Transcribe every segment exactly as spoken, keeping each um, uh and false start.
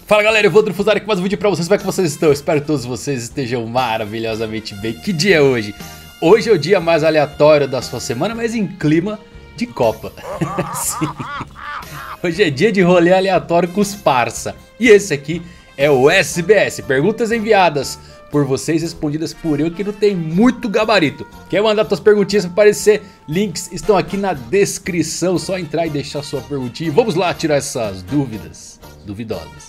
Fala galera, eu vou Drufuzar aqui mais um vídeo pra vocês, como é que vocês estão? Eu espero que todos vocês estejam maravilhosamente bem. Que dia é hoje? Hoje é o dia mais aleatório da sua semana, mas em clima de Copa. Sim. Hoje é dia de rolê aleatório com os parça. E esse aqui é o S B S, perguntas enviadas por vocês, respondidas por eu, que não tem muito gabarito. Quer mandar suas perguntinhas para aparecer? Links estão aqui na descrição, só entrar e deixar sua perguntinha. E vamos lá tirar essas dúvidas duvidosas.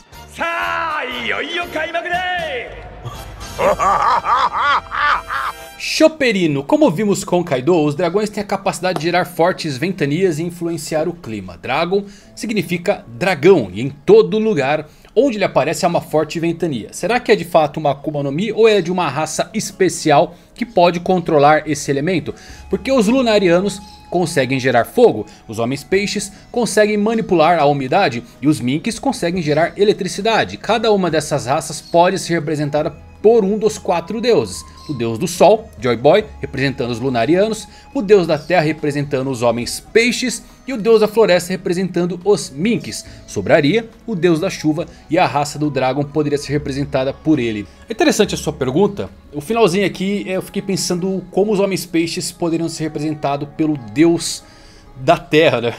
Chopperino, como vimos com Kaido, os dragões têm a capacidade de gerar fortes ventanias e influenciar o clima. Dragon significa dragão e em todo lugar onde ele aparece há uma forte ventania. Será que é de fato uma Akuma no Mi ou é de uma raça especial que pode controlar esse elemento? Porque os Lunarianos conseguem gerar fogo, os homens peixes conseguem manipular a umidade e os minks conseguem gerar eletricidade. Cada uma dessas raças pode ser representada por um dos quatro deuses. O deus do sol, Joy Boy, representando os Lunarianos, o deus da terra representando os homens peixes e o deus da floresta representando os minks. Sobraria o deus da chuva e a raça do Dragon poderia ser representada por ele. É interessante a sua pergunta. O finalzinho aqui eu fiquei pensando como os homens peixes poderiam ser representados pelo deus da terra, né?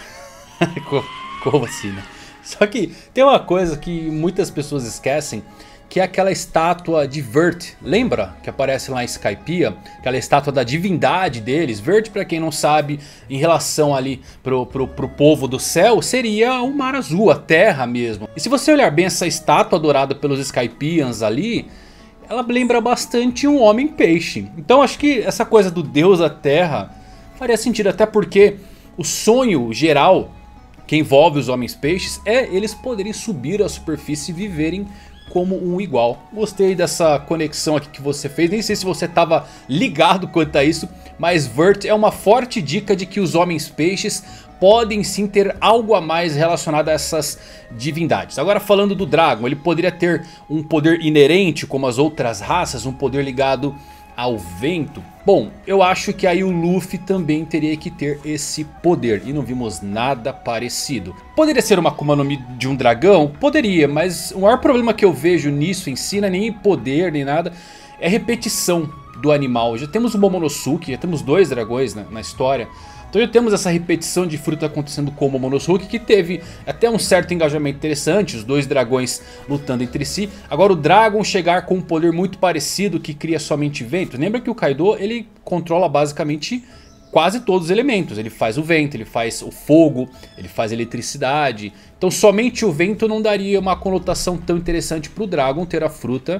Como assim, né? Só que tem uma coisa que muitas pessoas esquecem, que é aquela estátua de Vert. Lembra que aparece lá em Skypiea? Aquela estátua da divindade deles. Vert, pra quem não sabe, em relação ali pro, pro, pro povo do céu, seria o mar azul, a terra mesmo. E se você olhar bem essa estátua adorada pelos Skypieans ali, ela lembra bastante um homem peixe. Então acho que essa coisa do deus da terra faria sentido, até porque o sonho geral que envolve os homens peixes é eles poderem subir à superfície e viverem como um igual. Gostei dessa conexão aqui que você fez. Nem sei se você estava ligado quanto a isso, mas Vert é uma forte dica de que os homens peixes podem sim ter algo a mais relacionado a essas divindades. Agora falando do Dragon, ele poderia ter um poder inerente como as outras raças, um poder ligado ao vento? Bom, eu acho que aí o Luffy também teria que ter esse poder e não vimos nada parecido. Poderia ser uma Akuma no Mi de um dragão? Poderia, mas o maior problema que eu vejo nisso em si não é nem poder nem nada, é repetição do animal. Já temos o Momonosuke, já temos dois dragões na, na história. Então já temos essa repetição de fruta acontecendo com o Momonosuke, que teve até um certo engajamento interessante, os dois dragões lutando entre si. Agora o Dragon chegar com um poder muito parecido que cria somente vento. Lembra que o Kaido ele controla basicamente quase todos os elementos. Ele faz o vento, ele faz o fogo, ele faz a eletricidade. Então somente o vento não daria uma conotação tão interessante para o Dragon ter a fruta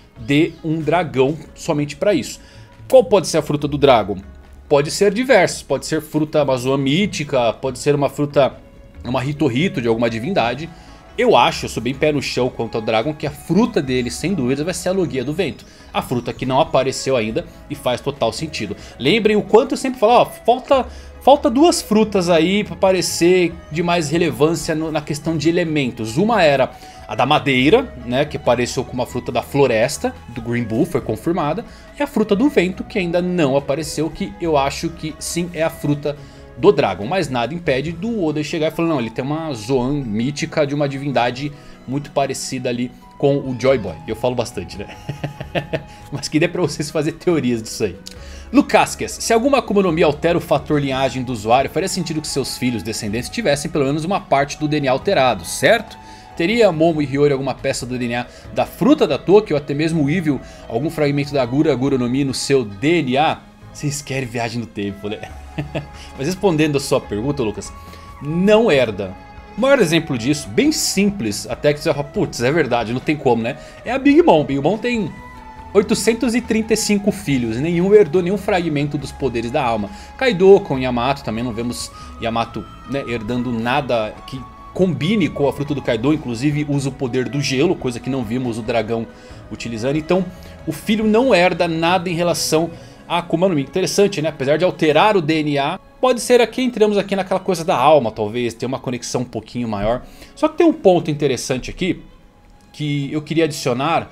de um dragão somente para isso. Qual pode ser a fruta do Dragon? Pode ser diversos, pode ser fruta Amazoa mítica, pode ser uma fruta, uma Hito-Hito de alguma divindade. Eu acho, eu sou bem pé no chão quanto ao Dragon, que a fruta dele sem dúvida vai ser a Logia do Vento. A fruta que não apareceu ainda e faz total sentido. Lembrem o quanto eu sempre falo, ó, falta, falta duas frutas aí para aparecer de mais relevância no, na questão de elementos. Uma era a da madeira, né, que apareceu como a fruta da floresta, do Green Bull, foi confirmada. E a fruta do vento, que ainda não apareceu, que eu acho que sim é a fruta do Dragon. Mas nada impede do Oda chegar e falar, não, ele tem uma Zoan mítica de uma divindade muito parecida ali com o Joy Boy. Eu falo bastante, né? Mas que dê pra vocês fazer teorias disso aí. Lucasques, se alguma Akuma no Mi altera o fator linhagem do usuário, faria sentido que seus filhos descendentes tivessem pelo menos uma parte do D N A alterado, certo? Teria Momo e Hiyori alguma peça do D N A da fruta da Tokyo, ou até mesmo o Evil, algum fragmento da Gura Gura no Mi no seu D N A? Vocês querem viagem no tempo, né? Mas respondendo a sua pergunta, Lucas, não herda. O maior exemplo disso, bem simples, até que você vai falar, putz, é verdade, não tem como, né? É a Big Mom. Big Mom tem oitocentos e trinta e cinco filhos, nenhum herdou nenhum fragmento dos poderes da alma. Kaido com Yamato, também não vemos Yamato, né, herdando nada que combine com a fruta do Kaido, inclusive usa o poder do gelo, coisa que não vimos o dragão utilizando. Então o filho não herda nada em relação a Akuma no Mi. Interessante, né? Apesar de alterar o D N A, pode ser aqui, entramos aqui naquela coisa da alma, talvez, ter uma conexão um pouquinho maior. Só que tem um ponto interessante aqui, que eu queria adicionar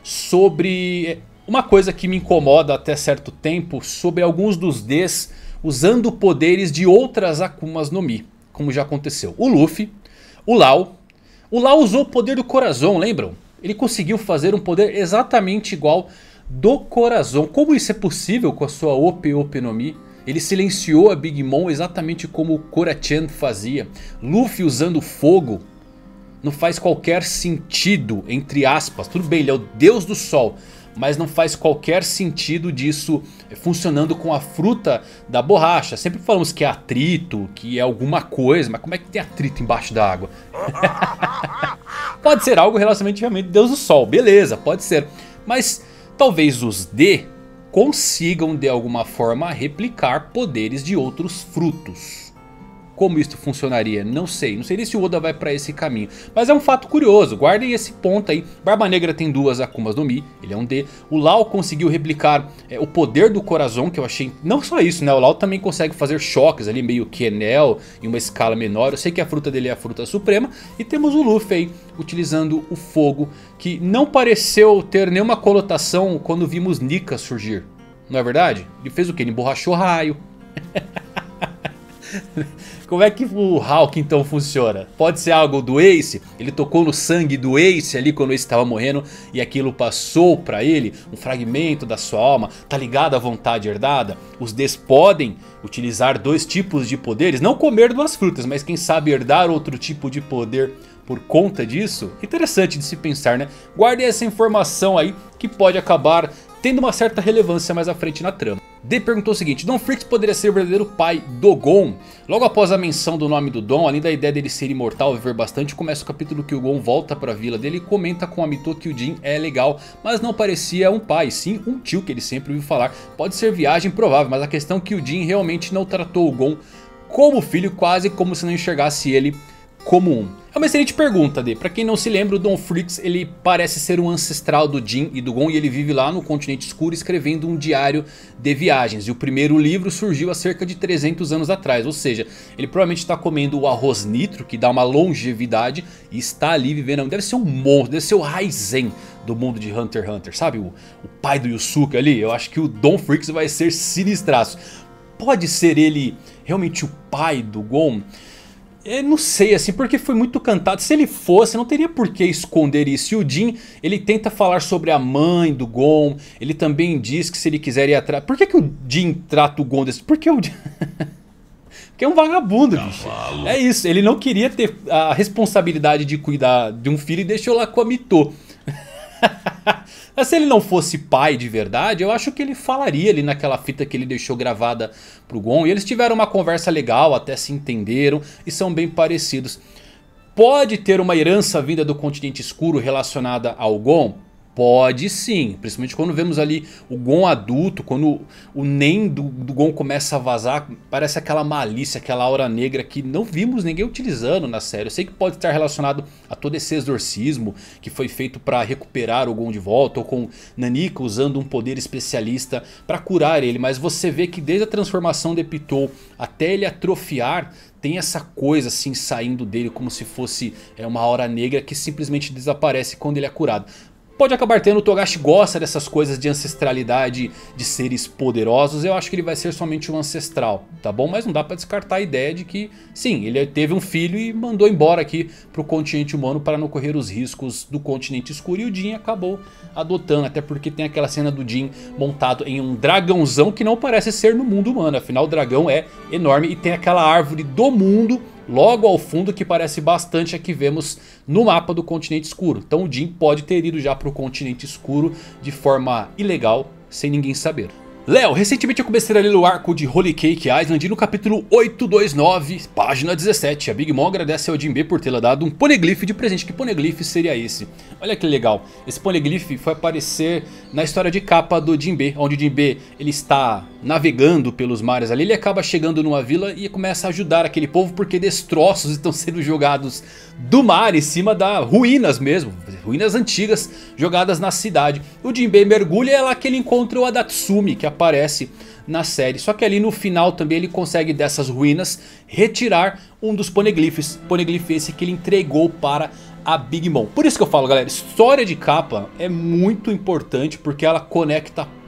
sobre uma coisa que me incomoda até certo tempo, sobre alguns dos Ds usando poderes de outras Akumas no Mi, como já aconteceu. O Luffy, o Lau, O Law usou o poder do Corazon, lembram? Ele conseguiu fazer um poder exatamente igual do Corazon. Como isso é possível com a sua Ope Ope no Mi? Ele silenciou a Big Mom exatamente como o Kora-chan fazia. Luffy usando fogo. Não faz qualquer sentido, entre aspas. Tudo bem, ele é o Deus do Sol. Mas não faz qualquer sentido disso funcionando com a fruta da borracha. Sempre falamos que é atrito, que é alguma coisa. Mas como é que tem atrito embaixo da água? Pode ser algo relativamente Deus do Sol. Beleza, pode ser. Mas talvez os D consigam de alguma forma replicar poderes de outros frutos. Como isso funcionaria? Não sei. Não sei nem se o Oda vai para esse caminho. Mas é um fato curioso. Guardem esse ponto aí. Barba Negra tem duas Akumas no Mi. Ele é um D. O Law conseguiu replicar é, o poder do Corazon. Que eu achei... Não só isso, né? O Law também consegue fazer choques ali. Meio que Enel. Em uma escala menor. Eu sei que a fruta dele é a fruta suprema. E temos o Luffy aí. Utilizando o fogo. Que não pareceu ter nenhuma conotação quando vimos Nika surgir. Não é verdade? Ele fez o que? Ele emborrachou raio. Como é que o Hawk então funciona? Pode ser algo do Ace? Ele tocou no sangue do Ace ali quando o Ace estava morrendo e aquilo passou para ele? Um fragmento da sua alma? Tá ligado à vontade herdada? Os Ds podem utilizar dois tipos de poderes? Não comer duas frutas, mas quem sabe herdar outro tipo de poder por conta disso? Interessante de se pensar, né? Guardem essa informação aí que pode acabar tendo uma certa relevância mais à frente na trama. D perguntou o seguinte: Don Freaks poderia ser o verdadeiro pai do Gon? Logo após a menção do nome do Don, além da ideia dele ser imortal e viver bastante, começa o capítulo que o Gon volta para a vila dele e comenta com a Mito que o Jin é legal, mas não parecia um pai, sim um tio que ele sempre ouviu falar. Pode ser viagem provável, mas a questão é que o Jin realmente não tratou o Gon como filho, quase como se não enxergasse ele como um. É uma excelente pergunta, D. Pra quem não se lembra, o Don Freaks ele parece ser um ancestral do Jin e do Gon. E ele vive lá no continente escuro escrevendo um diário de viagens. E o primeiro livro surgiu há cerca de trezentos anos atrás. Ou seja, ele provavelmente está comendo o arroz nitro, que dá uma longevidade. E está ali vivendo. Deve ser um monstro, deve ser o Raizen do mundo de Hunter x Hunter. Sabe, o, o pai do Yusuke ali. Eu acho que o Don Freaks vai ser sinistraço. Pode ser ele realmente o pai do Gon? Eu não sei assim, porque foi muito cantado. Se ele fosse, não teria por que esconder isso. E o Jin, ele tenta falar sobre a mãe do Gon. Ele também diz que se ele quiser ir atrás... Por que, que o Jin trata o Gon desse... Porque o Jin... Porque é um vagabundo, bicho. É isso, ele não queria ter a responsabilidade de cuidar de um filho e deixou lá com a Mito. Mas se ele não fosse pai de verdade, eu acho que ele falaria ali naquela fita que ele deixou gravada pro Gon. E eles tiveram uma conversa legal, até se entenderam e são bem parecidos. Pode ter uma herança vinda do continente escuro relacionada ao Gon? Pode sim, principalmente quando vemos ali o Gon adulto, quando o Nen do, do Gon começa a vazar, parece aquela malícia, aquela aura negra que não vimos ninguém utilizando na série. Eu sei que pode estar relacionado a todo esse exorcismo que foi feito para recuperar o Gon de volta, ou com Nanika usando um poder especialista para curar ele, mas você vê que desde a transformação de Pitou até ele atrofiar, tem essa coisa assim saindo dele como se fosse é, uma aura negra que simplesmente desaparece quando ele é curado. Pode acabar tendo, o Togashi gosta dessas coisas de ancestralidade, de seres poderosos. Eu acho que ele vai ser somente um ancestral, tá bom? Mas não dá pra descartar a ideia de que, sim, ele teve um filho e mandou embora aqui pro continente humano para não correr os riscos do continente escuro. E o Jin acabou adotando, até porque tem aquela cena do Jin montado em um dragãozão que não parece ser no mundo humano. Afinal, o dragão é enorme e tem aquela árvore do mundo logo ao fundo que parece bastante a que vemos no mapa do continente escuro. Então o Jin pode ter ido já para o continente escuro de forma ilegal, sem ninguém saber. Léo, recentemente eu comecei a ler o arco de Holy Cake Island e no capítulo oitocentos e vinte e nove, página dezessete, a Big Mom agradece ao Jinbe por tê-la dado um poneglyph de presente. Que poneglyph seria esse? Olha que legal, esse poneglyph foi aparecer na história de capa do Jinbe, onde o Jinbe ele está navegando pelos mares ali, ele acaba chegando numa vila e começa a ajudar aquele povo porque destroços estão sendo jogados do mar em cima das ruínas mesmo, ruínas antigas jogadas na cidade. O Jinbe mergulha e é lá que ele encontra o Adatsumi, que aparece na série. Só que ali no final também ele consegue dessas ruínas retirar um dos poneglyphs. Poneglyph esse que ele entregou para a Big Mom. Por isso que eu falo, galera, história de capa é muito importante porque ela conecta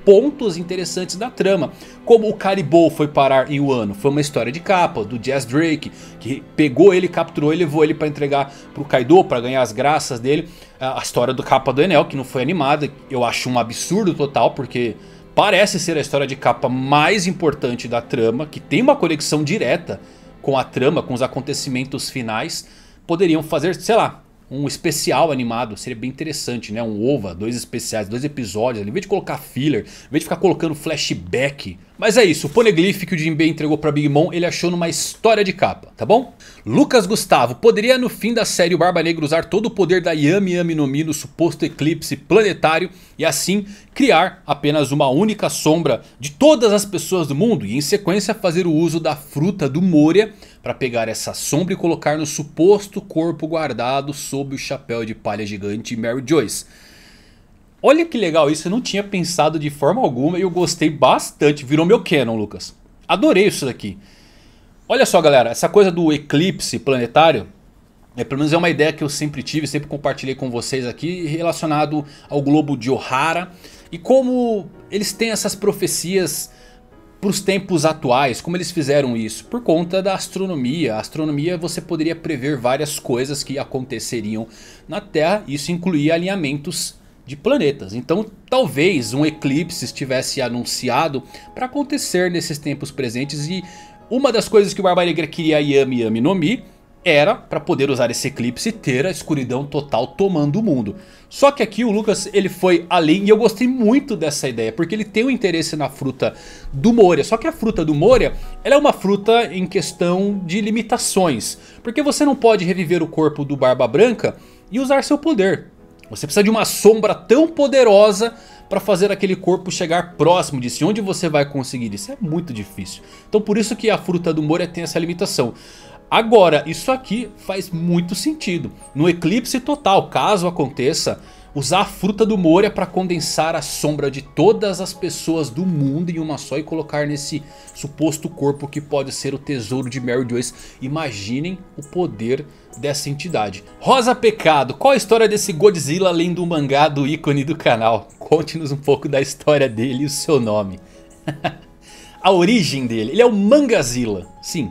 pontos interessantes da trama. Como o Caribou foi parar em Wano, foi uma história de capa do Jazz Drake, que pegou ele, capturou e levou ele para entregar pro Kaido, para ganhar as graças dele. A história do capa do Enel, que não foi animada, eu acho um absurdo total, porque parece ser a história de capa mais importante da trama, que tem uma conexão direta com a trama, com os acontecimentos finais. Poderiam fazer, sei lá, um especial animado, seria bem interessante, né? Um OVA, dois especiais, dois episódios, em vez de colocar filler, em vez de ficar colocando flashback. Mas é isso, o Poneglyph que o Jinbei entregou pra Big Mom, ele achou numa história de capa, tá bom? Lucas Gustavo, poderia no fim da série o Barba Negra usar todo o poder da Yami Yami no Mi no suposto eclipse planetário e assim criar apenas uma única sombra de todas as pessoas do mundo e em sequência fazer o uso da fruta do Moria para pegar essa sombra e colocar no suposto corpo guardado sob o chapéu de palha gigante Mary Joyce. Olha que legal isso, eu não tinha pensado de forma alguma e eu gostei bastante, virou meu canon, Lucas. Adorei isso daqui. Olha só galera, essa coisa do eclipse planetário, é, pelo menos é uma ideia que eu sempre tive, sempre compartilhei com vocês aqui, relacionado ao globo de Ohara. E como eles têm essas profecias para os tempos atuais, como eles fizeram isso? Por conta da astronomia. A astronomia você poderia prever várias coisas que aconteceriam na Terra, isso incluía alinhamentos de planetas. Então talvez um eclipse estivesse anunciado para acontecer nesses tempos presentes. E uma das coisas que o Barba Negra queria Yami Yami no Mi era para poder usar esse eclipse e ter a escuridão total tomando o mundo. Só que aqui o Lucas ele foi além e eu gostei muito dessa ideia. Porque ele tem um interesse na fruta do Moria. Só que a fruta do Moria ela é uma fruta em questão de limitações. Porque você não pode reviver o corpo do Barba Branca e usar seu poder. Você precisa de uma sombra tão poderosa para fazer aquele corpo chegar próximo de si. Onde você vai conseguir isso? É muito difícil. Então por isso que a fruta do Moria tem essa limitação. Agora isso aqui faz muito sentido. No eclipse total, caso aconteça, usar a fruta do Moria para condensar a sombra de todas as pessoas do mundo em uma só e colocar nesse suposto corpo que pode ser o tesouro de Mary Joyce. Imaginem o poder dessa entidade. Rosa Pecado, qual a história desse Godzilla além do mangá do ícone do canal? Conte-nos um pouco da história dele e o seu nome. A origem dele, ele é o Mangazilla, sim.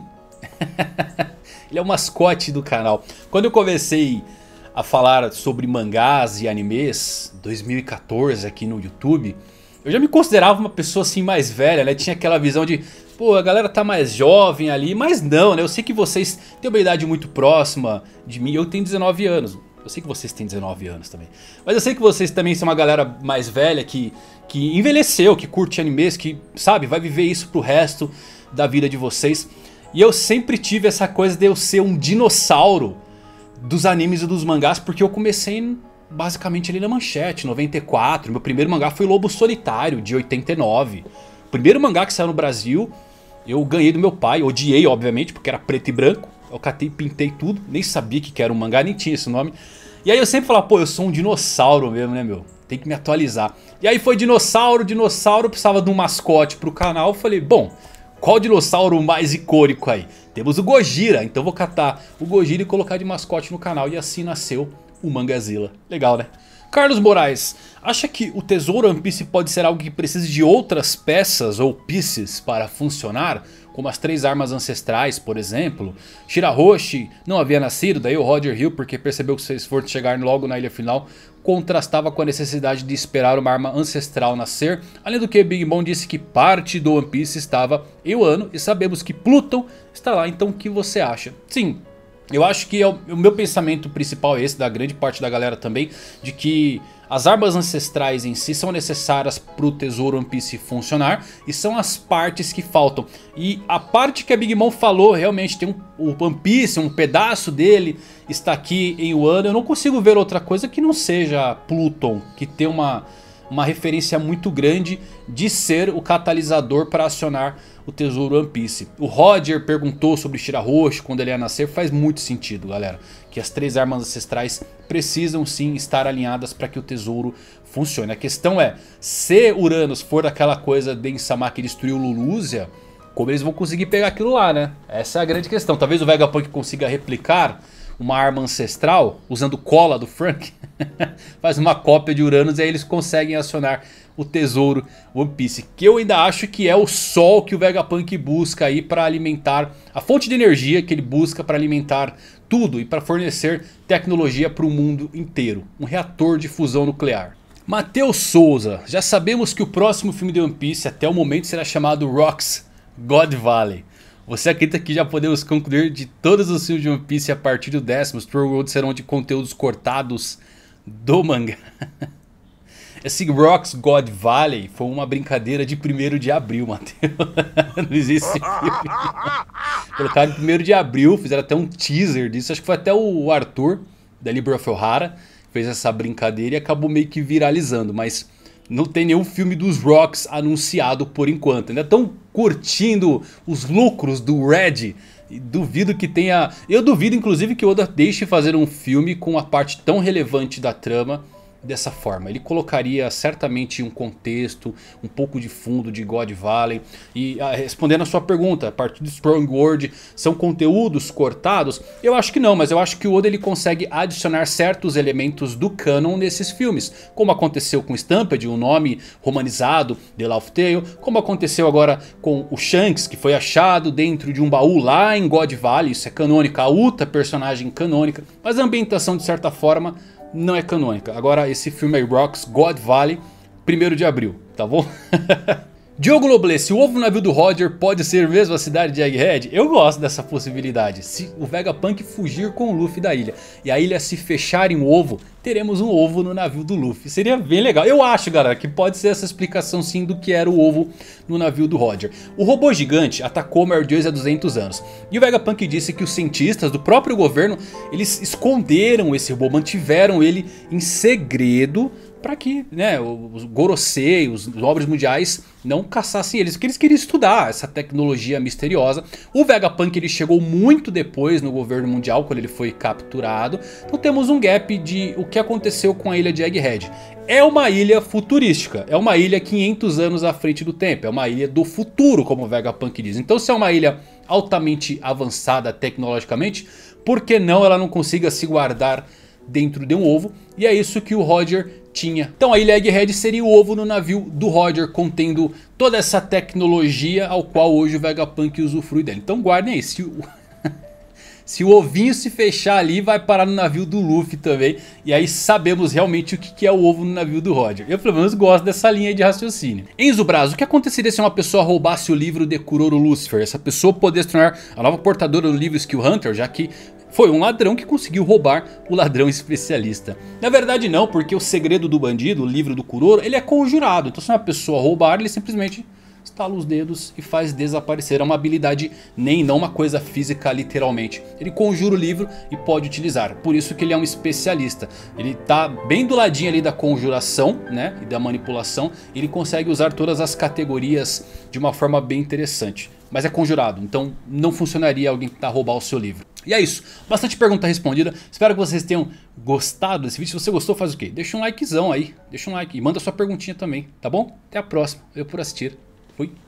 Ele é o mascote do canal. Quando eu comecei a falar sobre mangás e animes dois mil e quatorze aqui no YouTube, eu já me considerava uma pessoa assim mais velha, né? Tinha aquela visão de, pô, a galera tá mais jovem ali, mas não, né? Eu sei que vocês têm uma idade muito próxima de mim, eu tenho dezenove anos. Eu sei que vocês têm dezenove anos também. Mas eu sei que vocês também são uma galera mais velha que, que envelheceu, que curte animes, que, sabe, vai viver isso pro resto da vida de vocês. E eu sempre tive essa coisa de eu ser um dinossauro dos animes e dos mangás, porque eu comecei basicamente ali na Manchete, noventa e quatro. Meu primeiro mangá foi Lobo Solitário, de oitenta e nove. O primeiro mangá que saiu no Brasil, eu ganhei do meu pai, odiei obviamente, porque era preto e branco. Eu catei e pintei tudo, nem sabia que era um mangá, nem tinha esse nome. E aí eu sempre falava, pô, eu sou um dinossauro mesmo, né, meu? Tem que me atualizar. E aí foi dinossauro, dinossauro, precisava de um mascote pro canal. Eu falei, bom, qual dinossauro mais icônico aí? Temos o Gojira, então vou catar o Gojira e colocar de mascote no canal. E assim nasceu o Mangazilla. Legal, né? Carlos Moraes, acha que o tesouro One Piece pode ser algo que precise de outras peças ou pieces para funcionar? Como as três armas ancestrais, por exemplo. Shirahoshi não havia nascido, daí o Roger Hill, porque percebeu que seu esforço de chegar logo na ilha final contrastava com a necessidade de esperar uma arma ancestral nascer. Além do que, Big Mom disse que parte do One Piece estava em Wano e sabemos que Pluton está lá, então o que você acha? Sim, eu acho que é o, o meu pensamento principal é esse, da grande parte da galera também, de que as armas ancestrais em si são necessárias para o tesouro One Piece funcionar e são as partes que faltam. E a parte que a Big Mom falou, realmente tem um, o One Piece, um pedaço dele está aqui em Wano. Eu não consigo ver outra coisa que não seja Pluton, que tem uma, uma referência muito grande de ser o catalisador para acionar o tesouro One Piece. O Roger perguntou sobre Shirahoshi quando ele ia nascer, faz muito sentido, galera. Que as três armas ancestrais precisam sim estar alinhadas para que o tesouro funcione. A questão é, se Uranus for daquela coisa de Insama que destruiu Lulúzia, como eles vão conseguir pegar aquilo lá, né? Essa é a grande questão. Talvez o Vegapunk consiga replicar uma arma ancestral, usando cola do Frank. Faz uma cópia de Uranus e aí eles conseguem acionar o tesouro One Piece. Que eu ainda acho que é o sol que o Vegapunk busca aí para alimentar, a fonte de energia que ele busca para alimentar tudo e para fornecer tecnologia para o mundo inteiro. Um reator de fusão nuclear. Matheus Souza, já sabemos que o próximo filme de One Piece até o momento será chamado Rocks God Valley. Você acredita que já podemos concluir de todos os filmes de One Piece a partir do décimo, os True World serão de conteúdos cortados do mangá? Esse Rocks God Valley foi uma brincadeira de primeiro de abril, Matheus. Não existe filme. Colocaram em primeiro de abril, fizeram até um teaser disso. Acho que foi até o Arthur, da Libra of Ohara, fez essa brincadeira e acabou meio que viralizando. Mas não tem nenhum filme dos Rocks anunciado por enquanto. Ainda estão curtindo os lucros do Red. E duvido que tenha... Eu duvido inclusive que o Oda deixe fazer um filme com a parte tão relevante da trama dessa forma. Ele colocaria certamente um contexto, um pouco de fundo de God Valley. E ah, respondendo a sua pergunta, a partir do Strong World são conteúdos cortados? Eu acho que não, mas eu acho que o Oda ele consegue adicionar certos elementos do canon nesses filmes. Como aconteceu com Stampede, um nome romanizado, The Laugh Tale. Como aconteceu agora com o Shanks, que foi achado dentro de um baú lá em God Valley. Isso é canônico, a Uta, personagem canônica. Mas a ambientação de certa forma não é canônica. Agora esse filme aí, Rocks God Valley, primeiro de abril, tá bom? Diogo Noblesse, o ovo no navio do Roger pode ser mesmo a cidade de Egghead? Eu gosto dessa possibilidade. Se o Vegapunk fugir com o Luffy da ilha e a ilha se fechar em um ovo, teremos um ovo no navio do Luffy. Seria bem legal. Eu acho, galera, que pode ser essa explicação sim do que era o ovo no navio do Roger. O robô gigante atacou Mary Joyce há duzentos anos. E o Vegapunk disse que os cientistas do próprio governo, eles esconderam esse robô, mantiveram ele em segredo para que, né, os Gorosei, os nobres mundiais não caçassem eles, porque eles queriam estudar essa tecnologia misteriosa. O Vegapunk ele chegou muito depois no governo mundial, quando ele foi capturado. Então temos um gap de o que aconteceu com a ilha de Egghead. É uma ilha futurística, é uma ilha quinhentos anos à frente do tempo, é uma ilha do futuro, como o Vegapunk diz. Então se é uma ilha altamente avançada tecnologicamente, por que não ela não consiga se guardar dentro de um ovo? E é isso que o Roger tinha. Então a ilha Egghead seria o ovo no navio do Roger, contendo toda essa tecnologia ao qual hoje o Vegapunk usufrui dele. Então guardem aí, se o, se o ovinho se fechar ali, vai parar no navio do Luffy também. E aí sabemos realmente o que é o ovo no navio do Roger. Eu pelo menos gosto dessa linha de raciocínio. Enzo Braz, o que aconteceria se uma pessoa roubasse o livro de Kuroro Lucifer? Essa pessoa poderia se tornar a nova portadora do livro Skill Hunter, já que foi um ladrão que conseguiu roubar o ladrão especialista. Na verdade não, porque o segredo do bandido, o livro do Kuroro, ele é conjurado. Então se uma pessoa roubar, ele simplesmente estala os dedos e faz desaparecer. É uma habilidade nem não uma coisa física literalmente. Ele conjura o livro e pode utilizar. Por isso que ele é um especialista. Ele está bem do ladinho ali da conjuração, né, e da manipulação. Ele consegue usar todas as categorias de uma forma bem interessante. Mas é conjurado, então não funcionaria alguém tentar roubar o seu livro. E é isso, bastante pergunta respondida. Espero que vocês tenham gostado desse vídeo. Se você gostou, faz o quê? Deixa um likezão aí, deixa um like e manda sua perguntinha também, tá bom? Até a próxima, valeu por assistir, fui!